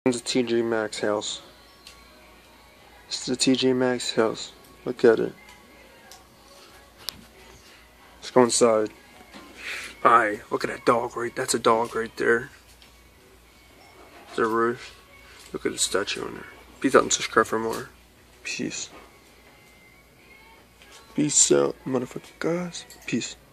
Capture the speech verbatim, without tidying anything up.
It's a T J Maxx house. This is the T J Maxx house. Look at it. Let's go inside. Hi, look at that dog right. That's a dog right there. There's a roof. Look at the statue on there. Peace out and subscribe for more. Peace. Peace out, motherfuckers. Peace.